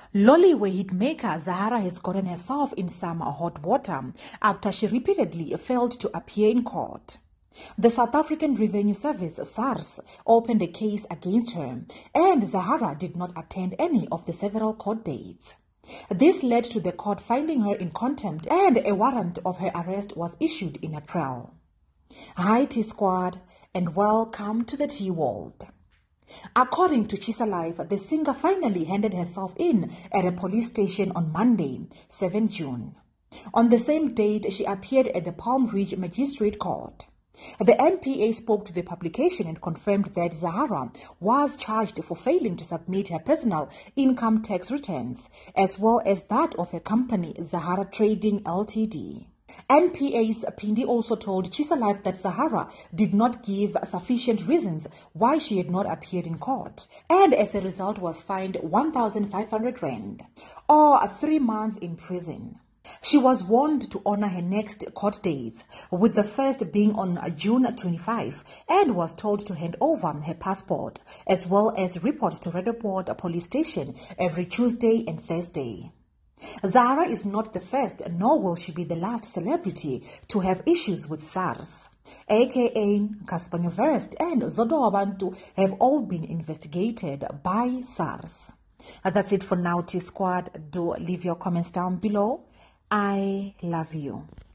Lollywood hitmaker Zahara has gotten herself in some hot water after she repeatedly failed to appear in court. The South African Revenue Service, SARS, opened a case against her, and Zahara did not attend any of the several court dates. This led to the court finding her in contempt, and a warrant of her arrest was issued in April. Hi T-Squad, and welcome to the T-World. According to Chisalive, the singer finally handed herself in at a police station on Monday, 7 June. On the same date, she appeared at the Palm Ridge Magistrate Court. The NPA spoke to the publication and confirmed that Zahara was charged for failing to submit her personal income tax returns, as well as that of her company, Zahara Trading Ltd. NPA's Pindi also told Chisalive that Zahara did not give sufficient reasons why she had not appeared in court, and as a result was fined 1,500 rand, or 3 months in prison. She was warned to honor her next court dates, with the first being on June 25, and was told to hand over her passport, as well as report to Redoport police station every Tuesday and Thursday. Zahara is not the first, nor will she be the last celebrity to have issues with SARS. AKA Cassper Nyovest and Zodo Abantu have all been investigated by SARS. That's it for now, T-Squad. Do leave your comments down below. I love you.